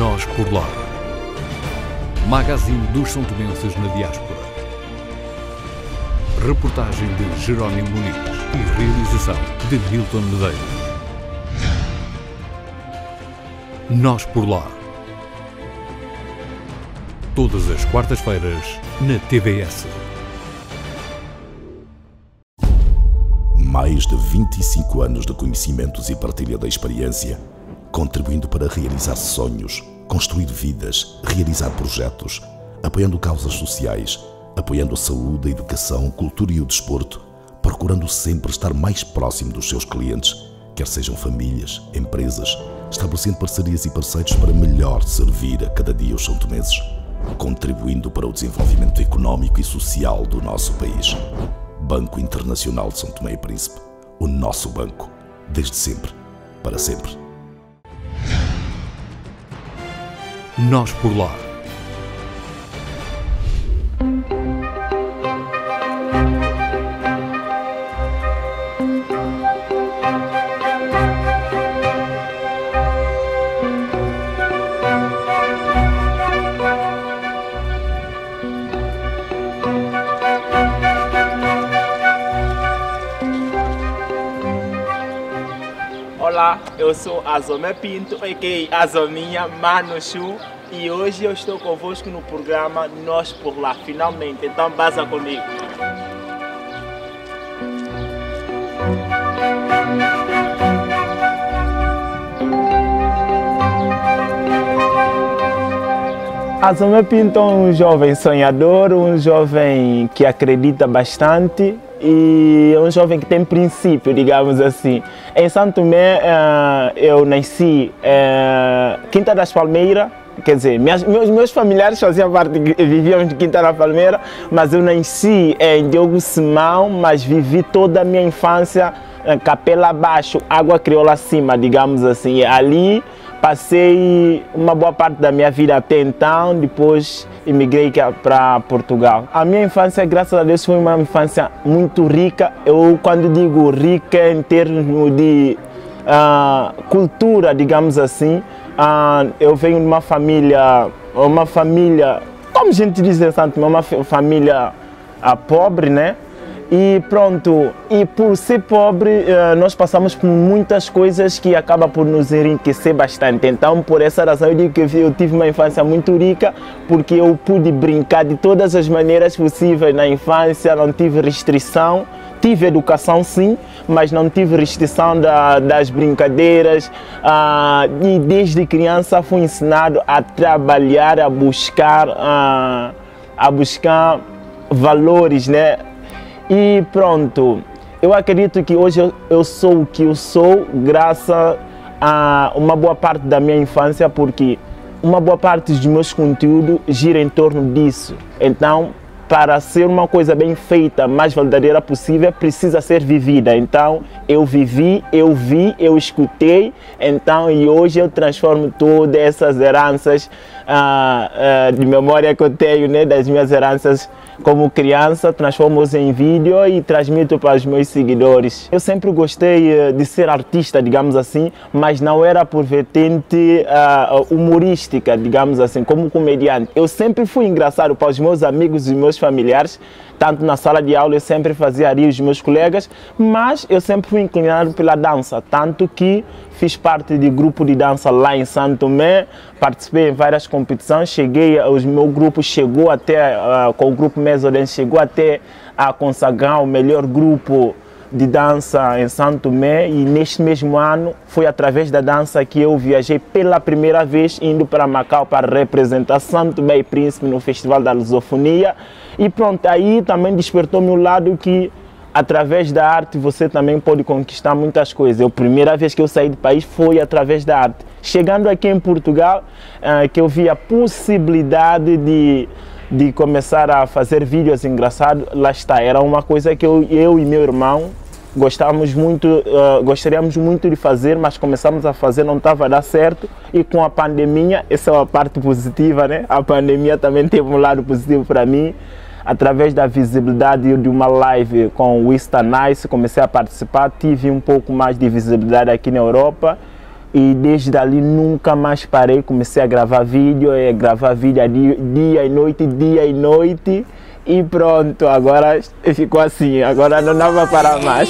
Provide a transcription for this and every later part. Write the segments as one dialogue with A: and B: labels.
A: Nós por Lá. Magazine dos São Tomenses na diáspora. Reportagem de Jerónimo Muniz e realização de Milton Medeiros. Nós por Lá. Todas as quartas-feiras na TVS.
B: Mais de 25 anos de conhecimentos e partilha da experiência, contribuindo para realizar sonhos, construir vidas, realizar projetos, apoiando causas sociais, apoiando a saúde, a educação, a cultura e o desporto, procurando sempre estar mais próximo dos seus clientes, quer sejam famílias, empresas, estabelecendo parcerias e parceiros para melhor servir a cada dia os são-tomenses, contribuindo para o desenvolvimento económico e social do nosso país. Banco Internacional de São Tomé e Príncipe, o nosso banco, desde sempre, para sempre.
A: Nós por Lá.
C: Olá, eu sou Azomé Pinto, a.k.a. Azominha Mano Chu, e hoje eu estou convosco no programa Nós por Lá, finalmente, então basta comigo. Azomé Pinto é um jovem sonhador, um jovem que acredita bastante e é um jovem que tem princípio, digamos assim. Em São Tomé eu nasci Quinta das Palmeiras, quer dizer, meus familiares faziam parte, viviam em Quinta da Palmeira, mas eu nasci em Diogo Simão, mas vivi toda a minha infância Capela abaixo, Água Crioula acima, digamos assim. Ali passei uma boa parte da minha vida até então, depois emigrei para Portugal. A minha infância, graças a Deus, foi uma infância muito rica. Eu, quando digo rica em termos de cultura, digamos assim, eu venho de uma família, como a gente diz em Santo Tomé, uma família pobre, né? E pronto, e por ser pobre, nós passamos por muitas coisas que acabam por nos enriquecer bastante. Então, por essa razão, eu digo que eu tive uma infância muito rica, porque eu pude brincar de todas as maneiras possíveis na infância, não tive restrição. Tive educação sim, mas não tive restrição das brincadeiras, e desde criança fui ensinado a trabalhar, a buscar valores, né? E pronto, eu acredito que hoje eu sou o que eu sou graças a uma boa parte da minha infância, porque uma boa parte dos meus conteúdos gira em torno disso. Então, para ser uma coisa bem feita, mais verdadeira possível, precisa ser vivida. Então, eu vivi, eu vi, eu escutei, então, e hoje eu transformo todas essas heranças de memória que eu tenho, né, das minhas heranças como criança, transformo-os em vídeo e transmito para os meus seguidores. Eu sempre gostei de ser artista, digamos assim, mas não era por vertente humorística, digamos assim, como comediante. Eu sempre fui engraçado para os meus amigos e meus familiares, tanto na sala de aula eu sempre fazia rir os meus colegas, mas eu sempre fui inclinado pela dança, tanto que fiz parte de grupo de dança lá em São Tomé, participei em várias competições, o meu grupo chegou até, com o grupo Mesodense, chegou até a consagrar o melhor grupo de dança em São Tomé, e neste mesmo ano foi através da dança que eu viajei pela primeira vez indo para Macau para representar São Tomé e Príncipe no Festival da Lusofonia. E pronto, aí também despertou meu lado que através da arte você também pode conquistar muitas coisas. A primeira vez que eu saí do país foi através da arte. Chegando aqui em Portugal, que eu vi a possibilidade de começar a fazer vídeos engraçados, lá está, era uma coisa que eu e meu irmão gostaríamos muito de fazer, mas começamos a fazer, não estava a dar certo, e com a pandemia, essa é uma parte positiva, né? A pandemia também teve um lado positivo para mim. Através da visibilidade de uma live com o Insta Nice, comecei a participar, tive um pouco mais de visibilidade aqui na Europa. E desde ali nunca mais parei, comecei a gravar vídeo dia e noite. E pronto, agora ficou assim, agora não dá para parar mais.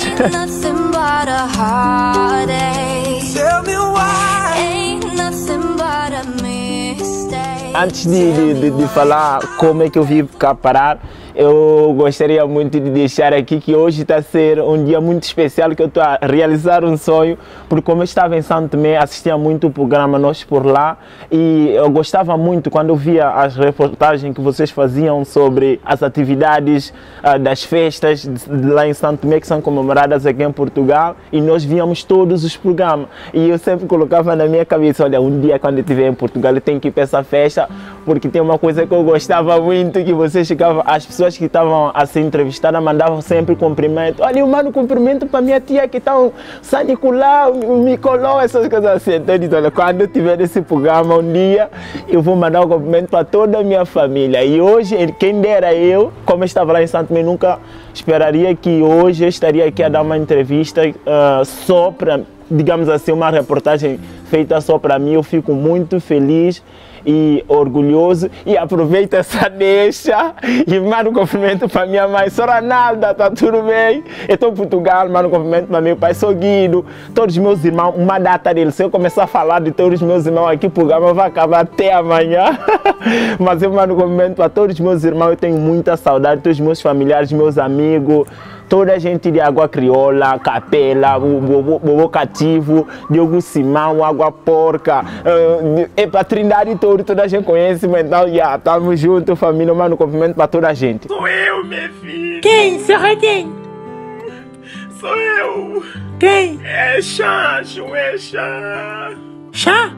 C: Antes de falar como é que eu vim cá parar, eu gostaria muito de deixar aqui que hoje está a ser um dia muito especial, que eu estou a realizar um sonho, porque como eu estava em Santo Tomé, assistia muito o programa Nós por Lá, e eu gostava muito quando eu via as reportagens que vocês faziam sobre as atividades das festas lá em Santo Tomé, que são comemoradas aqui em Portugal, e nós víamos todos os programas, e eu sempre colocava na minha cabeça, olha, um dia quando eu estiver em Portugal eu tenho que ir para essa festa, porque tem uma coisa que eu gostava muito, que vocês ficavam, as pessoas que estavam a ser entrevistadas mandavam sempre cumprimento. Olha, eu mando cumprimento para minha tia que está em São Nicolau, Micoló, essas coisas assim. Então eu disse, olha, quando eu tiver esse programa um dia, eu vou mandar um cumprimento para toda a minha família. E hoje, quem dera eu, como eu estava lá em Santo Tomé, nunca esperaria que hoje eu estaria aqui a dar uma entrevista só para, digamos assim, uma reportagem feita só para mim. Eu fico muito feliz e orgulhoso, e aproveito essa deixa e mando um cumprimento para minha mãe, sou Ranalda, tá tudo bem? Eu estou em Portugal, mando um cumprimento para meu pai, sou Guido, todos os meus irmãos, uma data deles, se eu começar a falar de todos os meus irmãos aqui, o programa vai acabar até amanhã, mas eu mando um cumprimento para todos os meus irmãos, eu tenho muita saudade, todos os meus familiares, meus amigos, toda a gente de Água Crioula, Capela, Bobo Cativo, Diogo Simão, Água Porca, para Trindade e toda a gente conhece, mas então, estamos juntos, família, mano, um cumprimento para toda a gente.
D: Sou eu, minha filha.
E: Quem? Será quem?
D: Sou eu.
E: Quem?
D: É Chá, é Chá.
E: Chá?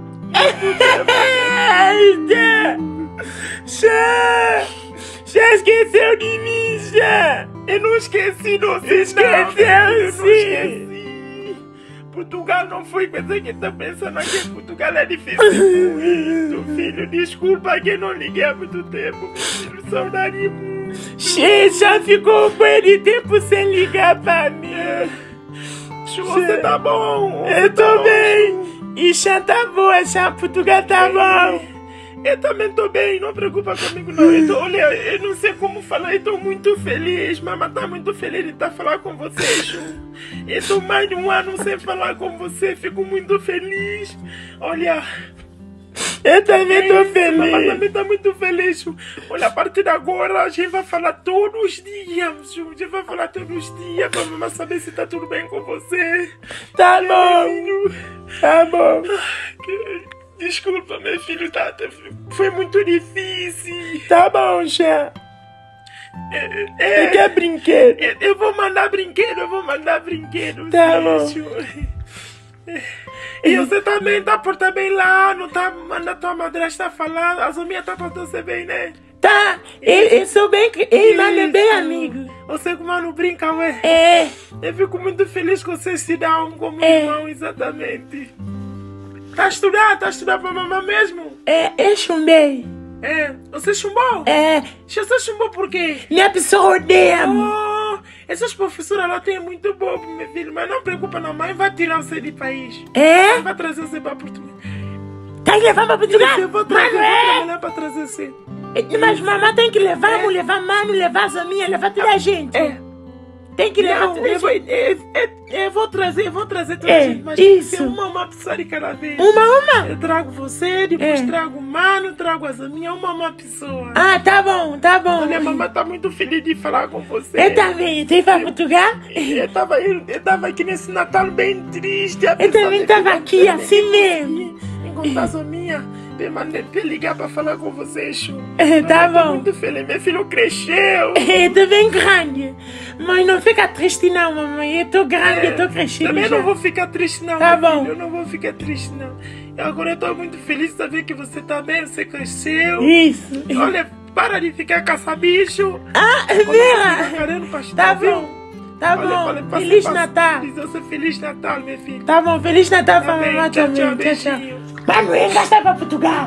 D: Chá! Já esqueceu de mim, já! Eu não esqueci, não sei.
E: Esqueceu, sim!
D: Portugal não foi coisa que tá pensando que Portugal é difícil muito, filho. Desculpa que eu não liguei há muito tempo, meu filho. Saudade muito.
E: Já ficou um bom de tempo sem ligar pra mim.
D: Você tá bom?
E: Eu tô bem. E Chá tá boa, Chá. Portugal tá bom.
D: Eu também tô bem, não preocupa comigo não. Olha, eu não sei como falar, eu tô muito feliz. Mamãe tá muito feliz de estar falando com você, Chu. Eu tô mais de um ano sem falar com você, fico muito feliz. Olha,
E: eu também tô feliz.
D: Mamãe também tá muito feliz, Chu. Olha, a partir de agora a gente vai falar todos os dias, Chu. A gente vai falar todos os dias pra mamãe saber se tá tudo bem com você.
E: Tá bom. Tá bom.
D: Desculpa, meu filho, foi muito difícil.
E: Tá bom, Chá. Você quer brinquedo?
D: Eu vou mandar brinquedo,
E: Tá bom.
D: E você também tá portando bem lá, não tá mandando tua madrasta falar, a Zominha tá portando você bem, né?
E: Tá, eu sou bem, ele é bem amigo.
D: Você com o mano brinca, ué?
E: É.
D: Eu fico muito feliz que você se dá como irmão, exatamente. Tá estudando pra mamãe mesmo?
E: Eu chumbei.
D: Você chumbou? Você chumbou por quê?
E: Minha pessoa odeia.
D: Essas professoras lá tem muito bobo, meu filho. Mas não preocupa não, mãe vai tirar você de país. Vai trazer você pra Portugal.
E: Tá levando pra Portugal?
D: Eu vou trabalhar pra trazer você.
E: Mas mamãe tem que levar, vamos levar mano, levar as minhas, levar toda a gente. Tem que levar tudo isso.
D: Eu vou trazer toda a gente. Mas
E: isso.
D: Uma pessoa de cada vez.
E: Uma?
D: Eu trago você, depois trago o mano, trago as minhas, uma pessoa.
E: Ah, tá bom.
D: Olha, a mamãe tá muito feliz de falar com você.
E: Eu também. Tem pra Portugal?
D: Eu tava aqui nesse Natal bem triste.
E: Eu também tava aqui, assim mesmo.
D: Encontrar a minha. Mandei ligar pra falar com você, Chu.
E: Tá bom.
D: Tô muito feliz, meu filho cresceu.
E: Eu tô bem grande. Mas não fica triste não, mamãe. Eu tô grande, eu tô crescendo.
D: Também não vou ficar triste não,
E: tá
D: meu
E: bom.
D: filho. Eu não vou ficar triste não. Agora eu tô muito feliz de saber que você tá bem, você cresceu.
E: Isso.
D: Olha, para de ficar caça-bicho.
E: Vera. Tá bom. Tá
D: olha,
E: bom. Feliz Natal.
D: Feliz Natal, meu filho.
E: Tá bom, Feliz Natal pra mamãe também. Tchau. Mano, ele já está para Portugal.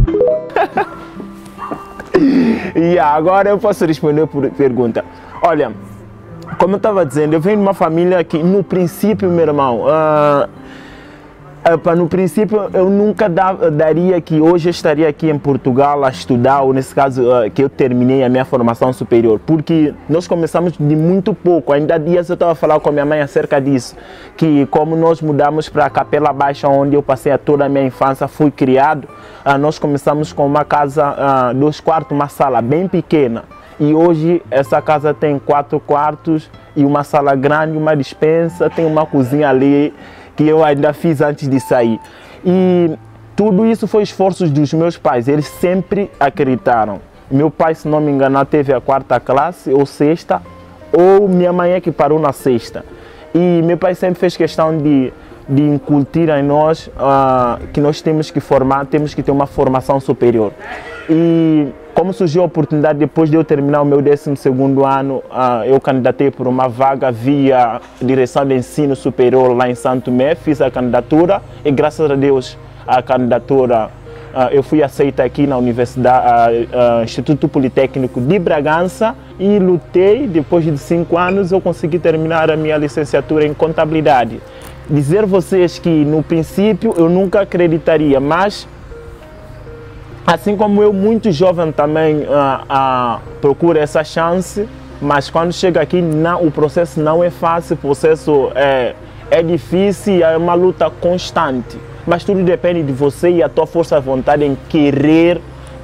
C: Agora eu posso responder por pergunta. Olha, como eu estava dizendo, eu venho de uma família que, no princípio, meu irmão, No princípio, eu nunca daria que hoje eu estaria aqui em Portugal a estudar, ou nesse caso que eu terminei a minha formação superior, porque nós começamos de muito pouco. Ainda há dias eu estava a falar com a minha mãe acerca disso, que como nós mudamos para a Capela Baixa, onde eu passei toda a minha infância, fui criado, nós começamos com uma casa, 2 quartos, uma sala bem pequena. E hoje essa casa tem 4 quartos e uma sala grande, uma despensa, tem uma cozinha ali, que eu ainda fiz antes de sair. E tudo isso foi esforços dos meus pais, eles sempre acreditaram. Meu pai, se não me engano, teve a 4ª classe ou 6ª, ou minha mãe é que parou na 6ª. E meu pai sempre fez questão de incutir em nós que nós temos que formar, temos que ter uma formação superior. E como surgiu a oportunidade, depois de eu terminar o meu 12º ano, eu candidatei por uma vaga via Direção de Ensino Superior lá em Santo Tomé, fiz a candidatura e graças a Deus a candidatura eu fui aceita aqui na Universidade, Instituto Politécnico de Bragança e lutei. Depois de 5 anos eu consegui terminar a minha licenciatura em Contabilidade. Dizer a vocês que no princípio eu nunca acreditaria, mas assim como eu, muito jovem também procuro essa chance, mas quando chega aqui o processo não é fácil, o processo é difícil, é uma luta constante. Mas tudo depende de você e a tua força de vontade em querer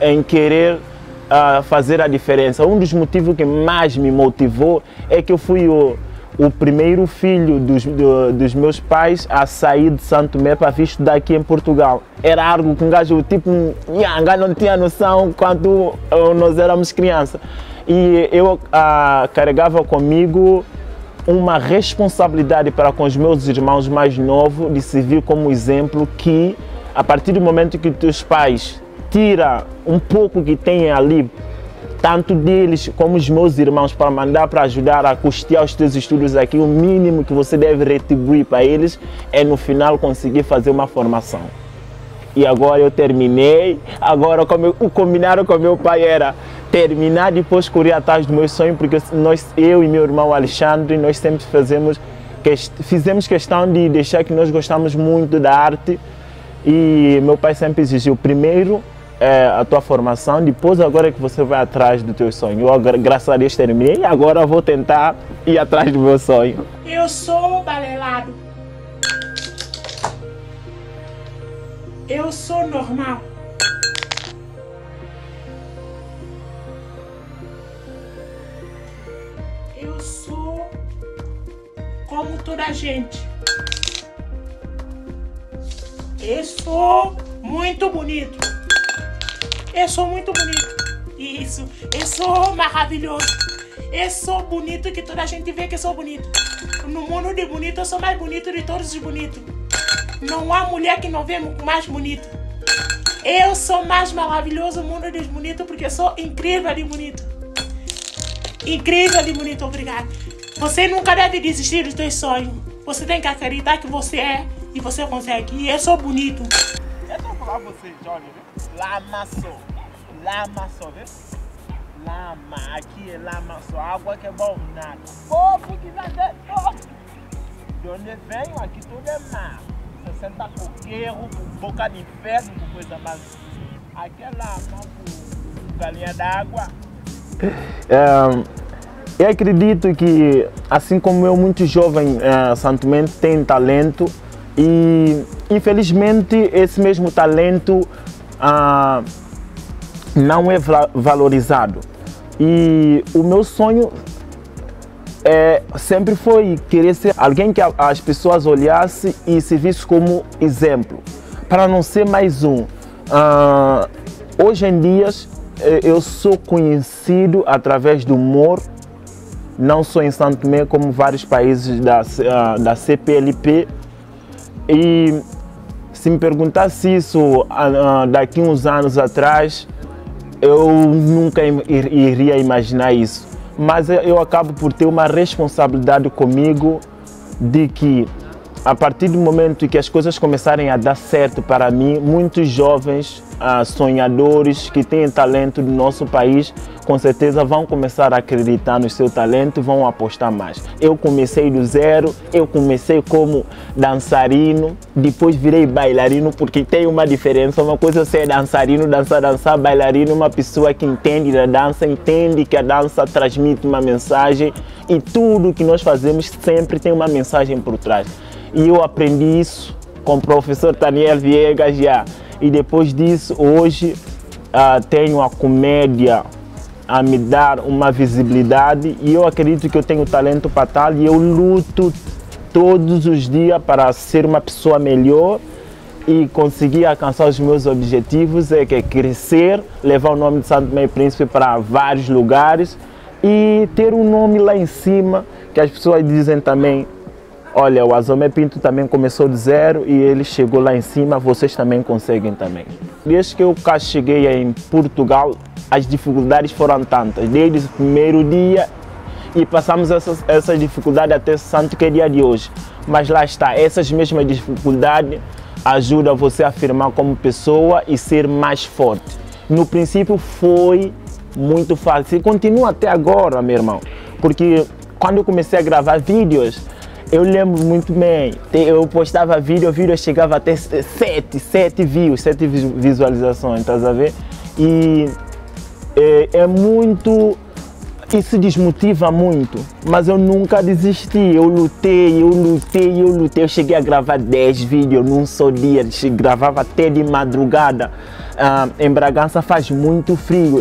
C: fazer a diferença. Um dos motivos que mais me motivou é que eu fui o primeiro filho dos meus pais a sair de Santo Tomé para vir estudar aqui em Portugal. Era algo que um gajo tipo não tinha noção quando nós éramos crianças. E eu carregava comigo uma responsabilidade para com os meus irmãos mais novos de servir como exemplo que a partir do momento que teus pais tiram um pouco que têm ali, tanto deles como os meus irmãos, para mandar para ajudar a custear os teus estudos aqui, o mínimo que você deve retribuir para eles é no final conseguir fazer uma formação. E agora eu terminei, agora o combinado com meu pai era terminar depois correr atrás do meu sonho, porque eu e meu irmão Alexandre, nós sempre fizemos questão de deixar que nós gostamos muito da arte e meu pai sempre exigiu primeiro a tua formação, depois agora é que você vai atrás do teu sonho. Eu, graças a Deus, terminei e agora vou tentar ir atrás do meu sonho.
E: Eu sou balelado. Eu sou normal. Eu sou como toda a gente. Eu sou muito bonito. Eu sou muito bonito. Isso. Eu sou maravilhoso. Eu sou bonito que toda a gente vê que eu sou bonito. No mundo de bonito, eu sou mais bonito de todos os bonitos. Não há mulher que não vê mais bonito. Eu sou mais maravilhoso no mundo dos bonitos porque eu sou incrível de bonito. Incrível de bonito, obrigado. Você nunca deve desistir dos seus sonhos. Você tem que acreditar que você é e você consegue. E eu sou bonito.
C: Eu tô falando pra você, Johnny, viu? Lama só, viu? Lama, aqui é lama só, água que é bom, nada. Povo que vai ter todo. De onde venho, aqui tudo é mar. Você senta coqueiro, com boca de ferro, com coisa mais. Aqui é lama, com galinha d'água. Eu acredito que, assim como eu, muito jovem, Santo Tomé tem talento e, infelizmente, esse mesmo talento não é valorizado. E o meu sonho sempre foi querer ser alguém que as pessoas olhassem e se vissem como exemplo, para não ser mais um. Hoje em dia, eu sou conhecido através do humor, não só em Santo Tomé, como vários países da CPLP. E se me perguntasse isso daqui uns anos atrás, eu nunca iria imaginar isso. Mas eu acabo por ter uma responsabilidade comigo de que a partir do momento que as coisas começarem a dar certo para mim, muitos jovens sonhadores que têm talento do nosso país, com certeza vão começar a acreditar no seu talento e vão apostar mais. Eu comecei do zero, eu comecei como dançarino, depois virei bailarino, porque tem uma diferença. Uma coisa é ser dançarino, dançar, bailarino, uma pessoa que entende da dança, entende que a dança transmite uma mensagem e tudo que nós fazemos sempre tem uma mensagem por trás. E eu aprendi isso com o professor Daniel Viegas já. E depois disso, hoje tenho a comédia a me dar uma visibilidade e eu acredito que eu tenho talento para tal e eu luto todos os dias para ser uma pessoa melhor e conseguir alcançar os meus objetivos, que é crescer, levar o nome de Santo Tomé e Príncipe para vários lugares e ter um nome lá em cima que as pessoas dizem também: olha, o Azomé Pinto também começou de zero e ele chegou lá em cima, vocês também conseguem também. Desde que eu cá cheguei em Portugal, as dificuldades foram tantas, desde o primeiro dia, e passamos essas dificuldades até santo que é dia de hoje. Mas lá está, essas mesmas dificuldades ajudam você a afirmar como pessoa e ser mais forte. No princípio foi muito fácil e continua até agora, meu irmão, porque quando eu comecei a gravar vídeos, eu lembro muito bem, eu postava vídeo, o vídeo chegava até 7 views, 7 visualizações, tá a ver? E é muito, isso desmotiva muito, mas eu nunca desisti, eu lutei, eu cheguei a gravar 10 vídeos num só dia, gravava até de madrugada. Em Bragança faz muito frio,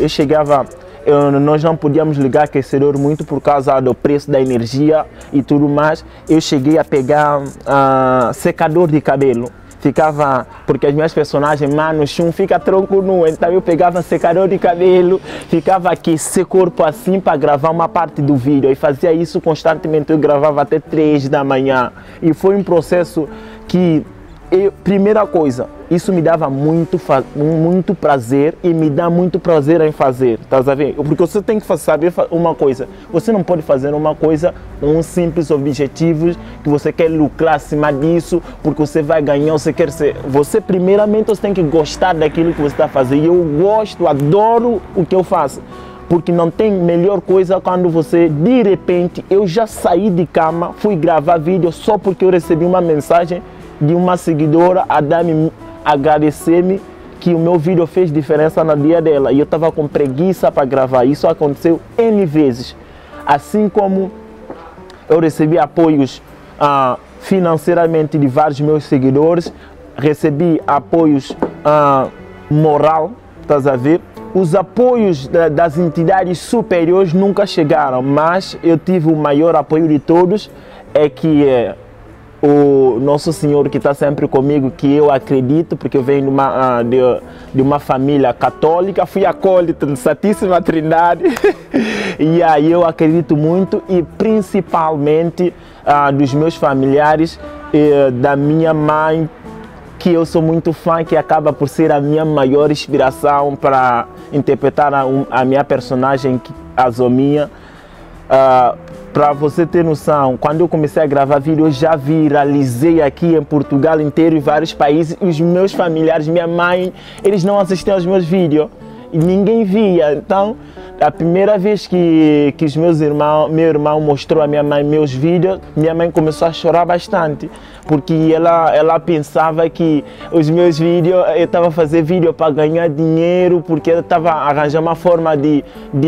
C: nós não podíamos ligar aquecedor muito por causa do preço da energia e tudo mais. Eu cheguei a pegar secador de cabelo. Ficava, porque as minhas personagens, mano, chum fica tronco nu, então eu pegava secador de cabelo, ficava aqui, esse corpo assim para gravar uma parte do vídeo e fazia isso constantemente. Eu gravava até 3 da manhã e foi um processo que, primeira coisa, isso me dava muito prazer e me dá muito prazer em fazer, tá a ver? Porque você tem que saber uma coisa, você não pode fazer uma coisa com um simples objetivo que você quer lucrar acima disso, porque você vai ganhar, você quer ser... Você primeiramente você tem que gostar daquilo que você está fazendo, e eu gosto, adoro o que eu faço. Porque não tem melhor coisa quando você, de repente, eu já saí de cama, fui gravar vídeo só porque eu recebi uma mensagem de uma seguidora a dar-me, agradecer-me que o meu vídeo fez diferença no dia dela e eu estava com preguiça para gravar. Isso aconteceu N vezes. Assim como eu recebi apoios financeiramente de vários meus seguidores, recebi apoios moral, estás a ver? Os apoios das entidades superiores nunca chegaram, mas eu tive o maior apoio de todos, o Nosso Senhor que está sempre comigo, que eu acredito, porque eu venho de uma família católica, fui acólito de Santíssima Trindade, e aí eu acredito muito, e principalmente dos meus familiares, da minha mãe, que eu sou muito fã, que acaba por ser a minha maior inspiração para interpretar a minha personagem, a Zominha. Para você ter noção, quando eu comecei a gravar vídeo, eu já viralizei aqui em Portugal inteiro, em vários países. Os meus familiares, minha mãe, eles não assistiam aos meus vídeos e ninguém via. Então, a primeira vez que meu irmão mostrou a minha mãe meus vídeos, minha mãe começou a chorar bastante, porque ela pensava que os meus vídeos, eu estava a fazer vídeo para ganhar dinheiro, porque eu estava a arranjar uma forma de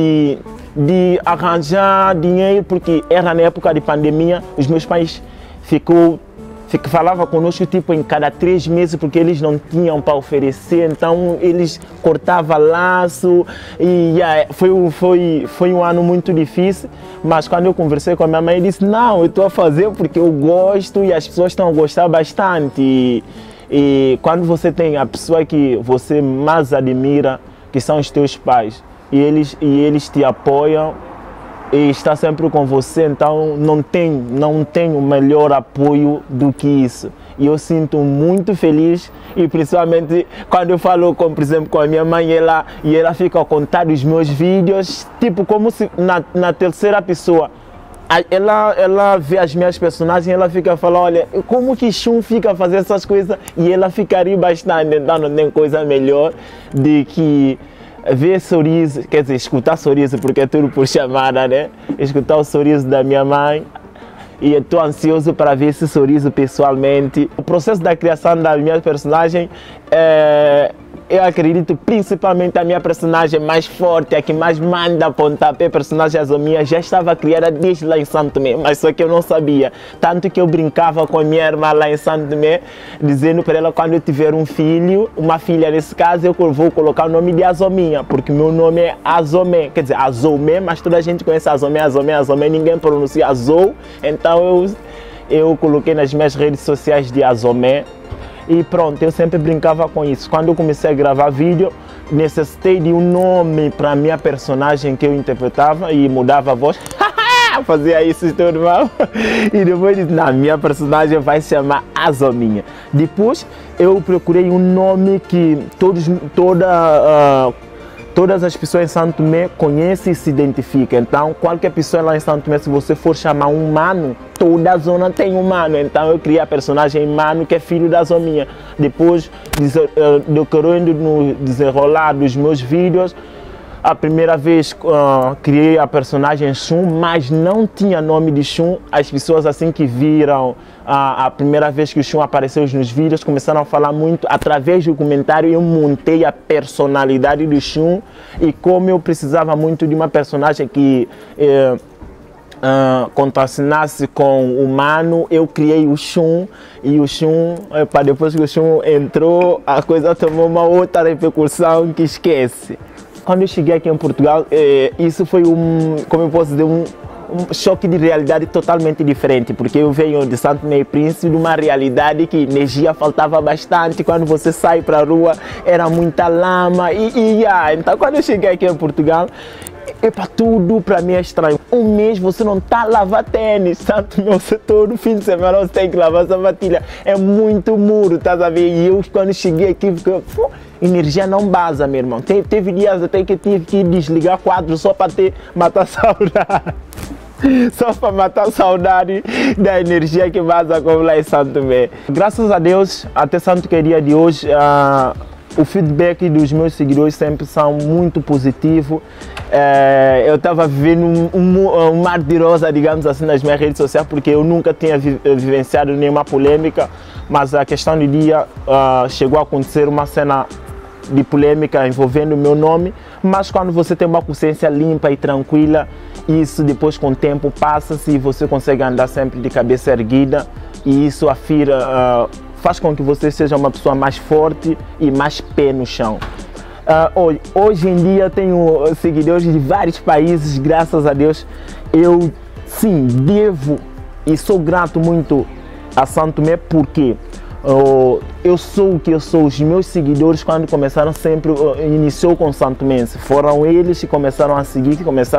C: arranjar dinheiro, porque era na época de pandemia. Os meus pais falavam conosco tipo em cada 3 meses, porque eles não tinham para oferecer, então eles cortavam laço e foi um ano muito difícil. Mas quando eu conversei com a minha mãe, eu disse: não, eu estou a fazer porque eu gosto e as pessoas estão a gostar bastante. E quando você tem a pessoa que você mais admira, que são os teus pais, e eles te apoiam e está sempre com você, então não tem um melhor apoio do que isso. E eu sinto muito feliz, e principalmente quando eu falo, por exemplo, com a minha mãe, ela fica a contar os meus vídeos, tipo como se na terceira pessoa. ela vê as minhas personagens e ela fica falando, olha, como que Shun fica a fazer essas coisas? E ela ficaria bastante, então não tem coisa melhor de que ver sorriso, quer dizer, escutar sorriso, porque é tudo por chamada, né? Escutar o sorriso da minha mãe. E estou ansioso para ver esse sorriso pessoalmente. O processo da criação da minha personagem, eu acredito principalmente a minha personagem mais forte, a que mais manda pontapé, a personagem Azominha, já estava criada desde lá em Santo Tomé, mas só que eu não sabia. Tanto que eu brincava com a minha irmã lá em Santo Tomé, dizendo para ela, quando eu tiver um filho, uma filha nesse caso, eu vou colocar o nome de Azominha, porque meu nome é Azomé, quer dizer, Azomé, mas toda a gente conhece Azomé, Azomé, Azomé, ninguém pronuncia Azou, então eu coloquei nas minhas redes sociais de Azomé. E pronto, eu sempre brincava com isso. Quando eu comecei a gravar vídeo, necessitei de um nome para a minha personagem que eu interpretava e mudava a voz. Fazia isso tudo mal. E depois disse, não, minha personagem vai se chamar Azominha. Depois eu procurei um nome que todas as pessoas em Santo Tomé conhecem e se identificam. Então, qualquer pessoa lá em Santo Tomé, se você for chamar um mano, toda a zona tem um mano. Então, eu criei a personagem Mano, que é filho da Azominha. Depois, decorando no desenrolar dos meus vídeos, a primeira vez criei a personagem Shun, mas não tinha nome de Shun. As pessoas assim que viram a primeira vez que o Shun apareceu nos vídeos começaram a falar muito. Através do comentário eu montei a personalidade do Shun, e como eu precisava muito de uma personagem que contracenasse com o humano, eu criei o Shun. E o Shun, depois que o Shun entrou, a coisa tomou uma outra repercussão que esquece. Quando eu cheguei aqui em Portugal, isso foi como eu posso dizer, um choque de realidade totalmente diferente, porque eu venho de Santo Tomé e Príncipe, de uma realidade que energia faltava bastante. Quando você sai para a rua, era muita lama. Então, quando eu cheguei aqui em Portugal, tudo para mim é estranho. Um mês você não está a lavar tênis, Santo Tomé, você todo fim de semana você tem que lavar sapatilha. É muito muro, tá a ver? E eu, quando cheguei aqui, fiquei... energia não baza, meu irmão. Teve dias até que tive que desligar quadros só para matar saudade. Só para matar saudade da energia que vaza como lá em Santo Tomé. Graças a Deus, até Santo que dia de hoje, o feedback dos meus seguidores sempre são muito positivo. Eu estava vivendo um mar de rosa, digamos assim, nas minhas redes sociais, porque eu nunca tinha vivenciado nenhuma polêmica, mas a questão do dia chegou a acontecer uma cena de polêmica envolvendo o meu nome, mas quando você tem uma consciência limpa e tranquila, isso depois com o tempo passa-se e você consegue andar sempre de cabeça erguida, e isso faz com que você seja uma pessoa mais forte e mais pé no chão. Hoje em dia tenho seguidores de vários países, graças a Deus. Eu sim devo e sou grato muito a Santo Tomé, porque eu sou o que eu sou. Os meus seguidores, quando começaram, sempre iniciou com Santo Tomé. Foram eles que começaram a seguir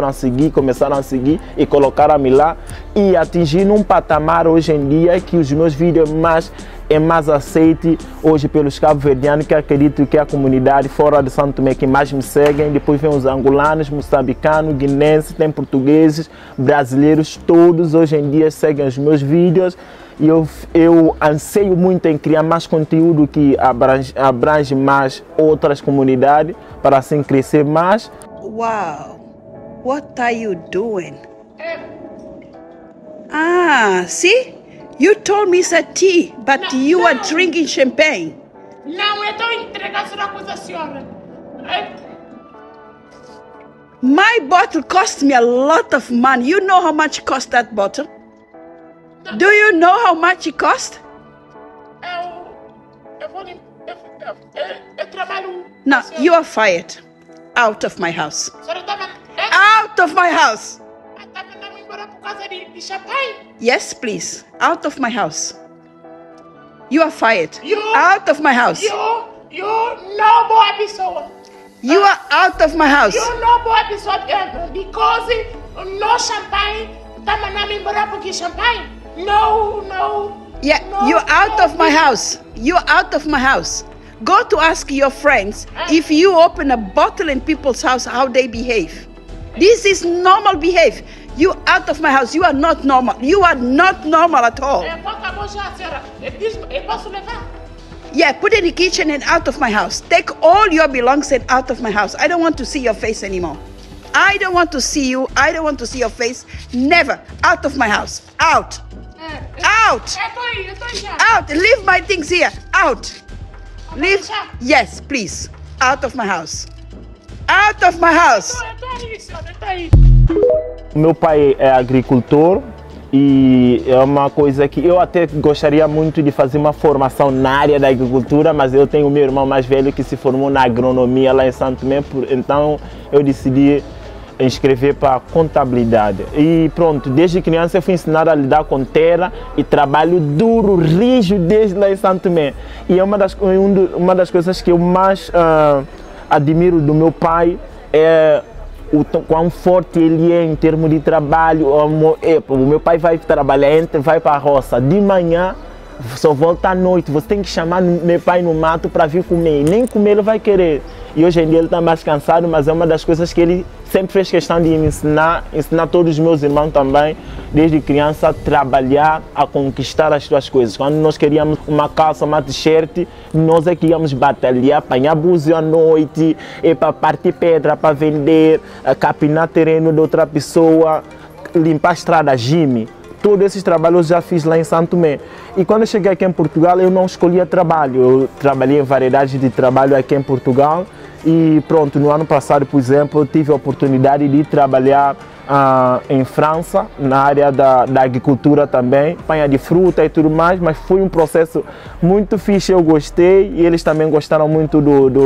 C: e colocaram-me lá, e atingiram um patamar hoje em dia que os meus vídeos é mais aceite hoje pelos cabo-verdianos, que acredito que é a comunidade fora de Santo Tomé que mais me seguem. Depois vem os angolanos, moçambicanos, guinenses, tem portugueses, brasileiros, todos hoje em dia seguem os meus vídeos. E eu anseio muito em criar mais conteúdo que abrange mais outras comunidades, para assim crescer mais.
F: Wow, what are you doing? See? You told me it's a tea, but you are drinking champagne.
E: Não, eu estou entregando uma coisa, senhora.
F: My bottle cost me a lot of money. You know how much cost that bottle? Do you know how much it cost?
E: Eu trabalho...
F: Now, you are fired. Out of my house. Out of my house. Yes, please. Out of my house. You are fired. Out of my house.
E: You não boa pessoa.
F: You are out of my house.
E: You não boa pessoa, because no champanhe. Tá mandando embora porque champanhe? No.
F: Yeah,
E: no,
F: you're out of my house. You're out of my house. Go to ask your friends if you open a bottle in people's house, how they behave. This is normal behavior. You out of my house. You are not normal. You are not normal at all.
E: Acabou já, senhora. Eu posso levar?
F: Yeah, put it in the kitchen and out of my house. Take all your belongings and out of my house. I don't want to see your face anymore. I don't want to see you. I don't want to see your face. Never. Out of my house. Out. Out.
E: Eu tô aí já.
F: Out. Leave my things here. Out. Leave. Yes, please. Out of my house. Out of my house.
E: Eu tô aí, senhora. Eu tô aí.
C: Meu pai é agricultor e é uma coisa que eu até gostaria muito de fazer uma formação na área da agricultura, mas eu tenho meu irmão mais velho que se formou na agronomia lá em Santo Tomé, então eu decidi inscrever para contabilidade. E pronto, desde criança eu fui ensinado a lidar com terra e trabalho duro, rijo desde lá em Santo Tomé. E é uma das coisas que eu mais admiro do meu pai é o quão forte ele é em termos de trabalho. O meu pai vai trabalhar, vai para a roça de manhã, só volta à noite. Você tem que chamar meu pai no mato para vir comer, nem comer ele vai querer. E hoje em dia ele está mais cansado, mas é uma das coisas que ele sempre fez questão de me ensinar todos os meus irmãos também, desde criança, a trabalhar, a conquistar as suas coisas. Quando nós queríamos uma calça, uma t-shirt, nós é que íamos batalhar, apanhar búzio à noite, para partir pedra para vender, capinar terreno de outra pessoa, limpar a estrada, gime. Todos esses trabalhos eu já fiz lá em Santo Tomé. E quando eu cheguei aqui em Portugal, eu não escolhia trabalho. Eu trabalhei em variedades de trabalho aqui em Portugal. E pronto, no ano passado, por exemplo, eu tive a oportunidade de trabalhar em França, na área da agricultura também, apanha de fruta e tudo mais, mas foi um processo muito fixe, eu gostei e eles também gostaram muito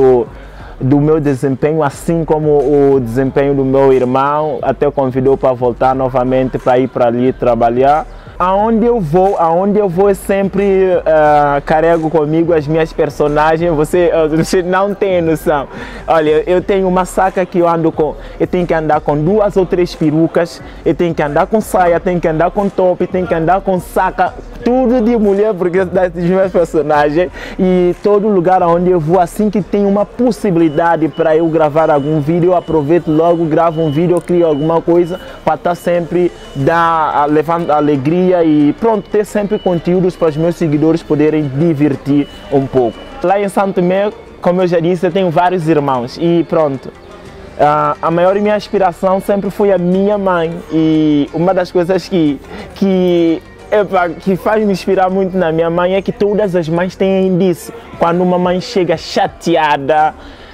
C: do meu desempenho, assim como o desempenho do meu irmão, até convidou para voltar novamente para ir para ali trabalhar. Aonde eu vou eu sempre carrego comigo as minhas personagens. Você não tem noção. Olha, eu tenho uma saca que eu ando com, eu tenho que andar com 2 ou 3 perucas, eu tenho que andar com saia, tenho que andar com top, tenho que andar com saca, tudo de mulher, porque das minhas personagens. E todo lugar aonde eu vou, assim que tem uma possibilidade para eu gravar algum vídeo, eu aproveito logo, gravo um vídeo, crio alguma coisa para estar sempre levando alegria e pronto, ter sempre conteúdos para os meus seguidores poderem divertir um pouco. Lá em Santo Tomé, como eu já disse, eu tenho vários irmãos e pronto. A maior minha inspiração sempre foi a minha mãe e uma das coisas que faz me inspirar muito na minha mãe é que todas as mães têm disso. Quando uma mãe chega chateada,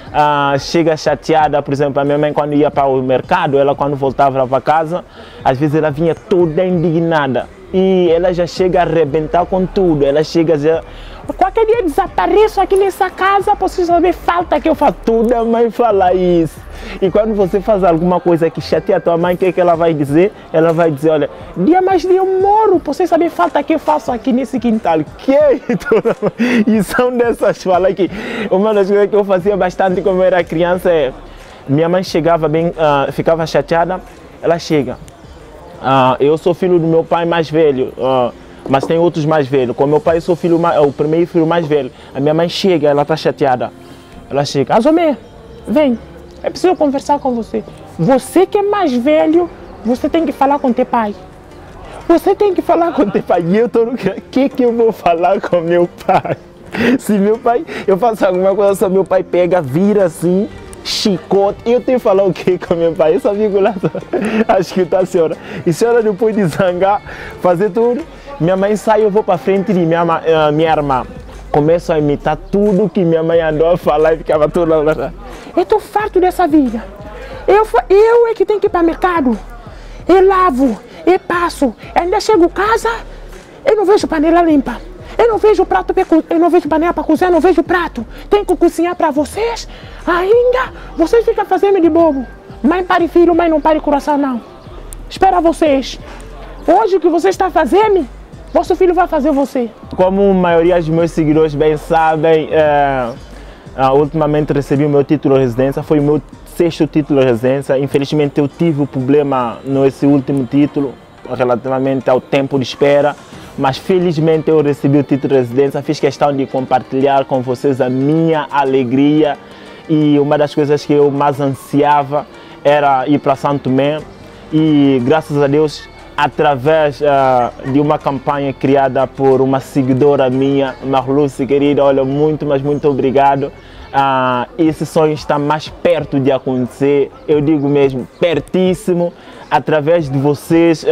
C: por exemplo, a minha mãe quando ia para o mercado, ela quando voltava para casa, às vezes ela vinha toda indignada e ela já chega a arrebentar com tudo, ela chega já, qualquer dia desapareço aqui nessa casa, posso saber falta que eu faço, toda a mãe fala isso. E quando você faz alguma coisa que chateia a tua mãe, o que é que ela vai dizer? Ela vai dizer, olha, dia mais dia eu moro, você sabe falta que eu faço aqui nesse quintal. E são dessas falas que uma das coisas que eu fazia bastante quando eu era criança é, minha mãe chegava bem, ficava chateada, ela chega. Eu sou filho do meu pai mais velho, mas tem outros mais velhos. Com meu pai eu sou o primeiro filho mais velho. A minha mãe chega, ela está chateada. Ela chega, Azomé, vem. É preciso conversar com você. Você que é mais velho, você tem que falar com teu pai. Você tem que falar com teu pai. E eu estou no que eu vou falar com meu pai? Se meu pai, eu faço alguma coisa, só meu pai pega, vira assim, chicote. Eu tenho que falar o que com meu pai? Eu só fico lá a escutar a senhora. E a senhora depois de zangar, fazer tudo, minha mãe sai, eu vou para frente de minha irmã. Começo a imitar tudo que minha mãe andou a falar e ficava toda lá. Eu estou farto dessa vida. Eu é que tenho que ir para o mercado. Eu lavo, eu passo. Ainda chego em casa, eu não vejo panela limpa. Eu não vejo prato, eu não vejo panela para cozinhar, eu não vejo prato. Tenho que cozinhar para vocês. Ainda, vocês ficam fazendo de bobo. Mãe pare filho, mãe não pare coração não. Espera vocês. Hoje o que você está fazendo, vosso filho vai fazer você. Como a maioria dos meus seguidores bem sabem, ultimamente recebi o meu título de residência, foi o meu 6º título de residência. Infelizmente eu tive um problema nesse último título, relativamente ao tempo de espera, mas felizmente eu recebi o título de residência, fiz questão de compartilhar com vocês a minha alegria e uma das coisas que eu mais ansiava era ir para Santo Tomé. e graças a Deus, através de uma campanha criada por uma seguidora minha, Marluce, querida, olha, muito, mas muito obrigado. Esse sonho está mais perto de acontecer, eu digo mesmo, pertíssimo. Através de vocês,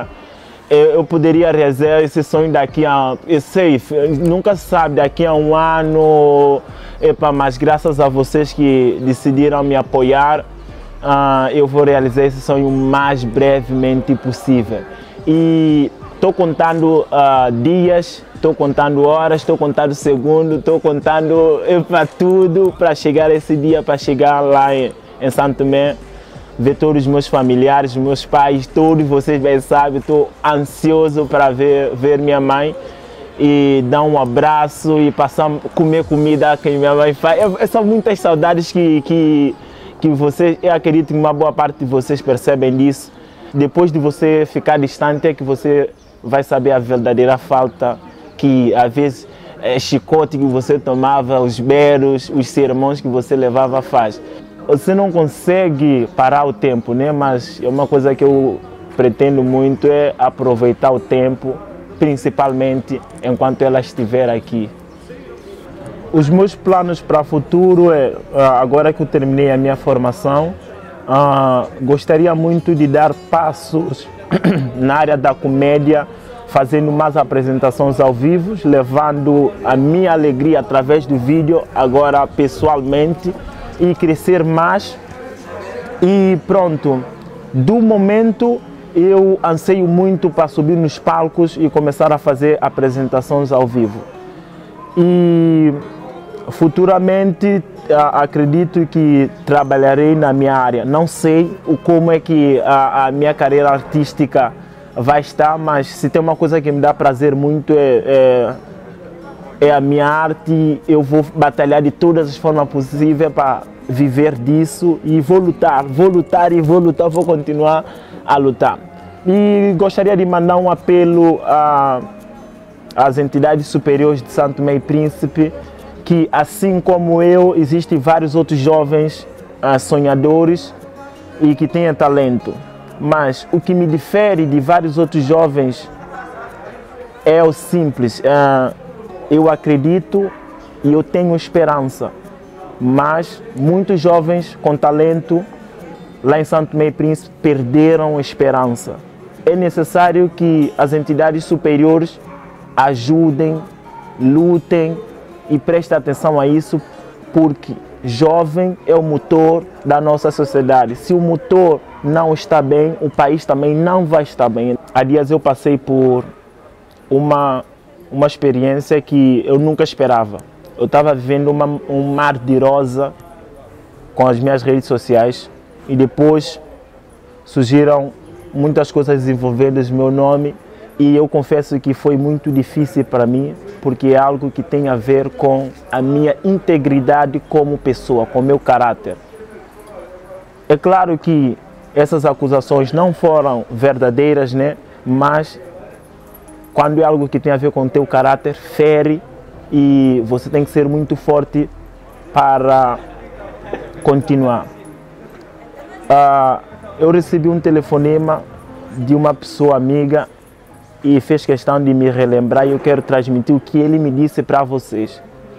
C: eu poderia realizar esse sonho daqui a, eu sei, nunca se sabe, daqui a um ano, mas graças a vocês que decidiram me apoiar, eu vou realizar esse sonho o mais brevemente possível. E estou contando dias, estou contando horas, estou contando segundos, estou contando para tudo para chegar esse dia, para chegar lá em Santo Tomé, ver todos os meus familiares, meus pais, todos vocês bem sabem, estou ansioso para ver minha mãe e dar um abraço e passar comer comida que minha mãe faz. São muitas saudades que vocês, eu acredito que uma boa parte de vocês percebem disso. Depois de você ficar distante é que você vai saber a verdadeira falta que às vezes chicote que você tomava, os berros, os sermões que você levava faz. Você não consegue parar o tempo, né? Mas é uma coisa que eu pretendo muito é aproveitar o tempo, principalmente enquanto ela estiver aqui. Os meus planos para o futuro é, agora que eu terminei a minha formação, gostaria muito de dar passos na área da comédia, fazendo mais apresentações ao vivo, levando a minha alegria através do vídeo, agora pessoalmente, e crescer mais. E pronto, do momento eu anseio muito para subir nos palcos e começar a fazer apresentações ao vivo. E futuramente acredito que trabalharei na minha área. Não sei como é que a minha carreira artística vai estar, mas se tem uma coisa que me dá prazer muito é a minha arte. Eu vou batalhar de todas as formas possíveis para viver disso e vou lutar, vou continuar a lutar. E gostaria de mandar um apelo às entidades superiores de Santo Tomé e Príncipe, que assim como eu, existem vários outros jovens sonhadores e que têm talento. Mas o que me difere de vários outros jovens é o simples. Eu acredito e eu tenho esperança, mas muitos jovens com talento lá em Santo Tomé e Príncipe perderam a esperança. É necessário que as entidades superiores ajudem, lutem e prestem atenção a isso, porque jovem é o motor da nossa sociedade. Se o motor não está bem, o país também não vai estar bem. Há dias eu passei por uma experiência que eu nunca esperava. Eu estava vivendo um mar de rosa com as minhas redes sociais e depois surgiram muitas coisas envolvendo o meu nome e eu confesso que foi muito difícil para mim, porque é algo que tem a ver com a minha integridade como pessoa, com o meu caráter. É claro que essas acusações não foram verdadeiras, né? Mas quando é algo que tem a ver com o teu caráter, fere e você tem que ser muito forte para continuar. Eu recebi um telefonema de uma pessoa amiga e fez questão de me relembrar e eu quero transmitir o que ele me disse para vocês.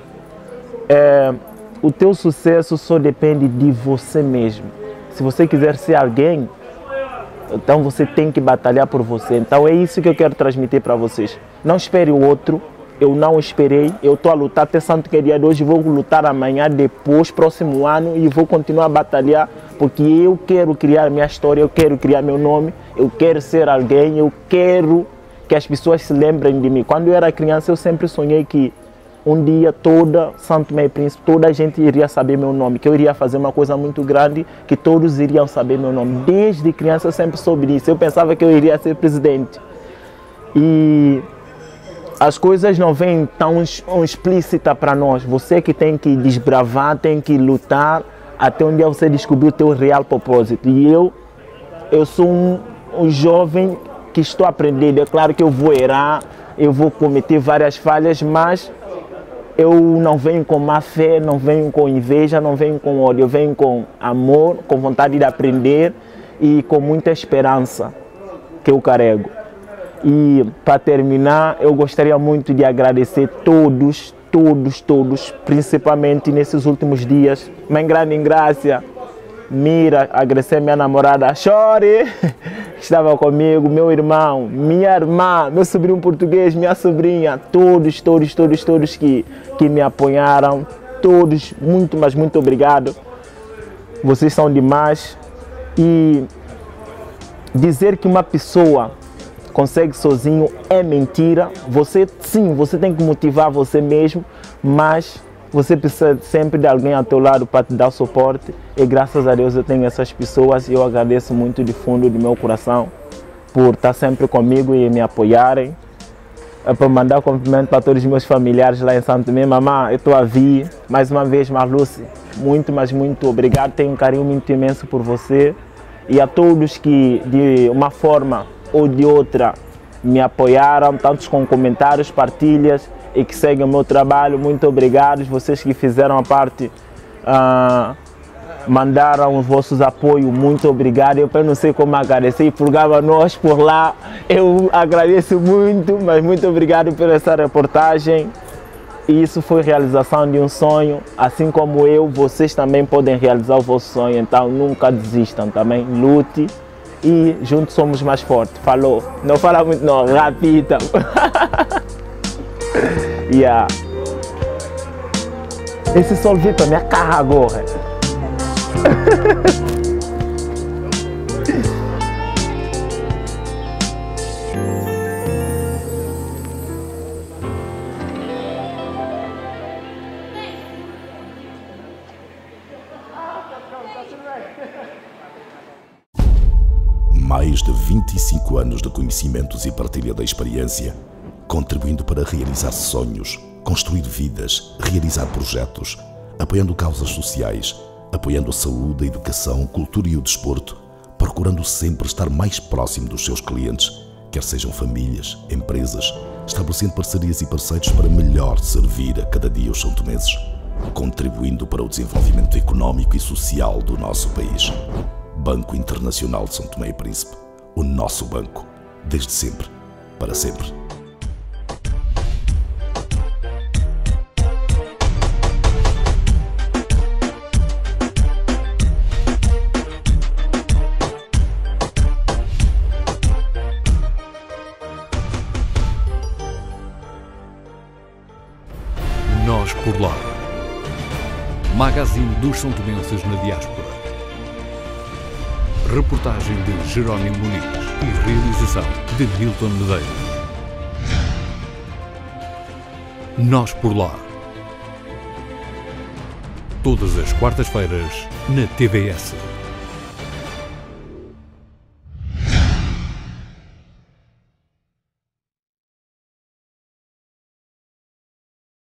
C: O teu sucesso só depende de você mesmo. Se você quiser ser alguém, então você tem que batalhar por você. Então é isso que eu quero transmitir para vocês. Não espere o outro. Eu não esperei. Eu estou a lutar até santo que é dia de hoje. Vou lutar amanhã, depois, próximo ano. E vou continuar a batalhar. Porque eu quero criar minha história. Eu quero criar meu nome. Eu quero ser alguém. Eu quero que as pessoas se lembrem de mim. Quando eu era criança, eu sempre sonhei que um dia toda Santo Tomé e Príncipe, toda a gente iria saber meu nome, que eu iria fazer uma coisa muito grande, que todos iriam saber meu nome. Desde criança eu sempre soube disso. Eu pensava que eu iria ser presidente. E as coisas não vêm tão explícitas para nós. Você que tem que desbravar, tem que lutar até um dia você descobrir o teu real propósito. E eu sou um jovem que estou aprendendo. É claro que eu vou errar, eu vou cometer várias falhas, mas eu não venho com má fé, não venho com inveja, não venho com ódio. Eu venho com amor, com vontade de aprender e com muita esperança que eu carrego. E para terminar, eu gostaria muito de agradecer todos, principalmente nesses últimos dias. Mãe Grande Ingrácia, Mira, agradecer minha namorada Chore, que estava comigo, meu irmão, minha irmã, meu sobrinho português, minha sobrinha, todos que me apoiaram, todos, muito, mas muito obrigado. Vocês são demais. E dizer que uma pessoa consegue sozinho é mentira. Você, sim, você tem que motivar você mesmo, mas você precisa sempre de alguém ao teu lado para te dar suporte. E graças a Deus eu tenho essas pessoas e eu agradeço muito de fundo do meu coração por estar sempre comigo e me apoiarem. É para mandar um cumprimento para todos os meus familiares lá em Santo Tomé. Mamãe, eu estou a vir. Mais uma vez, Marluce, muito, mas muito obrigado. Tenho um carinho muito imenso por você. E a todos que, de uma forma ou de outra, me apoiaram, tantos com comentários, partilhas e que seguem o meu trabalho, muito obrigado. Vocês que fizeram a parte, mandaram os vossos apoios, muito obrigado. Eu não sei como agradecer, pulgava nós por lá. Eu agradeço muito, mas muito obrigado por essa reportagem. E isso foi realização de um sonho, assim como eu, vocês também podem realizar o vosso sonho, então nunca desistam também, lute e juntos somos mais fortes. Falou, não fala muito não, repita. Yeah. Esse sol veio para minha cara agora.
B: Mais de 25 anos de conhecimentos e partilha da experiência, contribuindo para realizar sonhos, construir vidas, realizar projetos, apoiando causas sociais, apoiando a saúde, a educação, a cultura e o desporto, procurando sempre estar mais próximo dos seus clientes, quer sejam famílias, empresas, estabelecendo parcerias e parceiros para melhor servir a cada dia os santomenses, contribuindo para o desenvolvimento económico e social do nosso país. Banco Internacional de São Tomé e Príncipe, o nosso banco, desde sempre, para sempre.
A: Nós por lá. Magazine dos santomenses na diáspora. Reportagem de Jerónimo Muniz e realização de Milton Medeiros. Nós por lá. Todas as quartas-feiras na TVS.